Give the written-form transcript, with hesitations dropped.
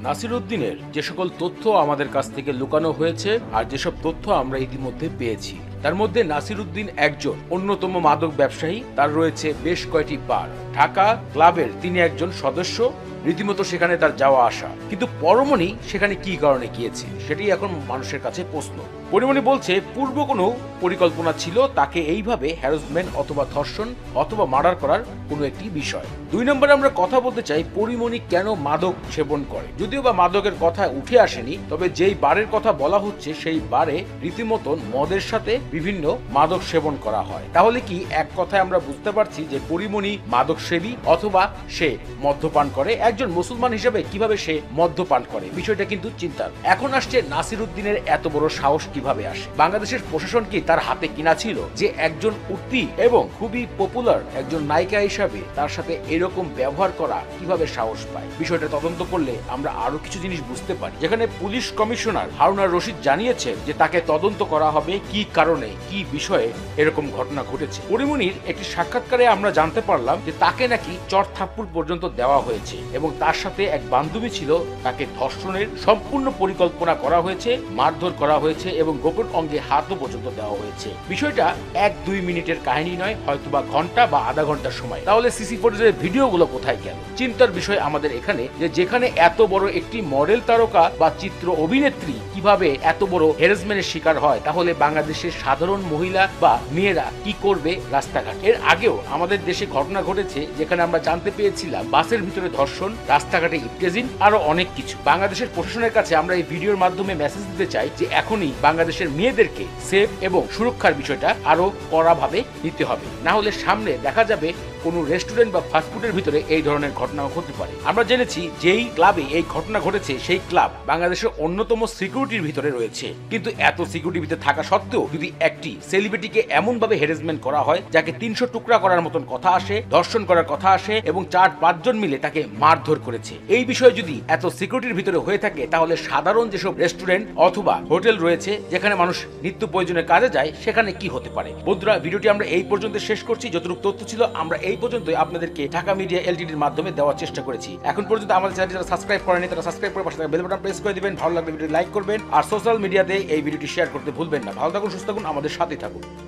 নাসিরউদ্দিনের যে সকল তথ্য আমাদের কাছ থেকে লুকানো হয়েছে আর যেসব তথ্য আমরা ইতিমধ্যে পেয়েছি, তার মধ্যে নাসিরউদ্দিন একজন অন্যতম মাদক ব্যবসায়ী। তার রয়েছে বেশ কয়েকটি বার। ঢাকা ক্লাবের তিনি একজন সদস্য, রীতিমতো সেখানে তার যাওয়া আসা। কিন্তু পরমণি সেখানে কি কারণে গিয়েছে সেটাই এখন মানুষের কাছে প্রশ্ন। পরিমণি বলছে পূর্ব কোনো পরিকল্পনা ছিল তাকে এইভাবে হ্যারাসমেন্ট অথবা ধর্ষণ অথবা মার্ডার করার কোনো একটি বিষয়। 2 নম্বরে আমরা কথা বলতে চাই পরিমণি কেন মাদক সেবন করে। যদিও বা মাদকের কথা উঠে আসেনি, তবে যেই বারের কথা বলা হচ্ছে সেই বারে রীতিমতন মদের সাথে বিভিন্ন মাদক সেবন করা হয়। তাহলে কি এক কথায় আমরা বুঝতে পারছি যে পরিমণি মাদক সেবী অথবা সে মদ্যপান করে। একজন মুসলমান হিসেবে কিভাবে সে মদ্যপান করে, বিষয়টা কিন্তু চিন্তার। এখন আসছে নাসিরউদ্দিনের এত বড় সাহস কিভাবে আসে। বাংলাদেশের প্রশাসন কি তার হাতে কিনা ছিল যে একজন উঠতি এবং খুবই পপুলার একজন নায়িকা হিসাবে তার সাথে এরকম ব্যবহার করা কিভাবে সাহস পায়? বিষয়টা তদন্ত করলে আমরা আরো কিছু জিনিস বুঝতে পারি। যেখানে পুলিশ কমিশনার হারুন রশিদ জানিয়েছে যে তাকে তদন্ত করা হবে কি কারণে কি বিষয়ে এরকম ঘটনা ঘটেছে। পরিমণির একটি সাক্ষাৎকারে আমরা জানতে পারলাম যে তাকে নাকি চর থাপ্পড় পর্যন্ত দেওয়া হয়েছে এবং তার সাথে এক বান্ধবী ছিল, তাকে ধর্ষণের সম্পূর্ণ পরিকল্পনা করা হয়েছে, মারধর করা হয়েছে এবং গোপন অঙ্গে হাতও পর্যন্ত দেওয়া হয়েছে। বিষয়টা 1-2 মিনিটের কাহিনী নয়, হয়তোবা ঘন্টা বা আধা ঘন্টার সময়। তাহলে সিসি ফুটেজের ভিডিওগুলো কোথায় গেল? চিন্তার বিষয় আমাদের এখানে যে যেখানে এত বড় একটি মডেল তারকা বা চিত্র অভিনেত্রী কিভাবে এত বড় হ্যারাসমেন্টের শিকার হয়, তাহলে বাংলাদেশের সাধারণ মহিলা বা মেয়েরা কি করবে রাস্তাঘাট? এর আগেও আমাদের দেশে ঘটনা ঘটেছে যেখানে আমরা জানতে পেরেছিলাম বাসের ভিতরে ধর্ষণ, রাস্তাঘাটে ইফতেজিন, আরো অনেক কিছু। বাংলাদেশের প্রশাসনের কাছে আমরা এই ভিডিওর মাধ্যমে মেসেজ দিতে চাই যে এখনই বাংলাদেশের মেয়েদেরকে সেফ এবং সুরক্ষার বিষয়টা আরো কড়াভাবে নিতে হবে, না হলে সামনে দেখা যাবে কোনো রেস্টুরেন্ট বা ফাস্টফুডের ভিতরে এই ধরনের ঘটনাও ঘটতে পারে। আমরা জেনেছি যেই ক্লাবে এই ঘটনা ঘটেছে সেই ক্লাব বাংলাদেশের অন্যতম সিকিউরিটির ভিতরে রয়েছে, কিন্তু এত সিকিউরিটির ভিতরে থাকা সত্ত্বেও যদি একটি সেলিব্রিটিকে এমন ভাবে হ্যারাসমেন্ট করা হয় যাকে 300 টুকরা করার মতন কথা আসে, ধর্ষণ করার কথা আসে এবং 4-5 জন মিলে তাকে মারধর করেছে, এই বিষয়ে যদি এত সিকিউরিটির ভিতরে হয়ে থাকে তাহলে সাধারণ যেসব রেস্টুরেন্ট অথবা হোটেল রয়েছে যেখানে মানুষ নিত্য প্রয়োজনের কাজে যায় সেখানে কি হতে পারে? বন্ধুরা, ভিডিওটি আমরা এই পর্যন্ত শেষ করছি। যতটুকু তথ্য ছিল আমরা এই পর্যন্ত আপনাদেরকে ঢাকা মিডিয়া এলটিডির মাধ্যমে দেওয়ার চেষ্টা করেছি। এখন পর্যন্ত আমাদের চ্যানেলটি যারা সাবস্ক্রাইব করেনি তারা সাবস্ক্রাইব করে পাশে থাকা বেল বাটন প্রেস করে দিবেন। ভালো লাগলে ভিডিওটি লাইক করবেন আর সোশ্যাল মিডিয়াতে এই ভিডিওটি শেয়ার করতে ভুলবেন না। ভালো থাকুন, সুস্থ থাকুন, আমাদের সাথে থাকুন।